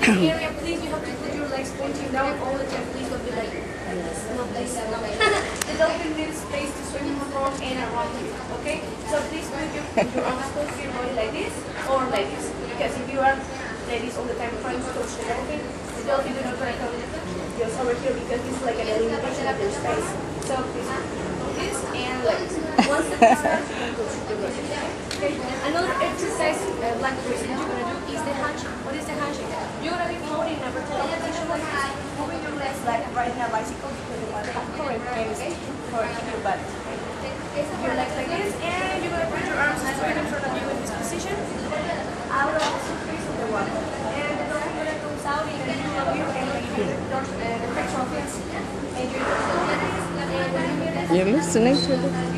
area, please, you have to put your legs pointing down all the time. Please don't be like this. No, please, no. The dolphin needs space to swim from and around you, okay? So please put your arms close to your body like this or like this. Because if you are like this all the time trying to touch the dolphin is not going to come just over here because it's like an elimination of your space. So please do this and like this. Once the fish starts, you can touch the dolphin. Okay? Another exercise, like the reason you're going to do is the handshake. What is the handshake? You're going to be floating in a vertical position like this, moving your legs like riding a bicycle because you want to have current and for your butt. Your legs like this, and you're going to put your arms straight in front of you in this position, out of the surface of the water. And the dolphin going to comes out in the middle of your hand, like the pectoral fins. And you're going to do this, and when you You're listening to it.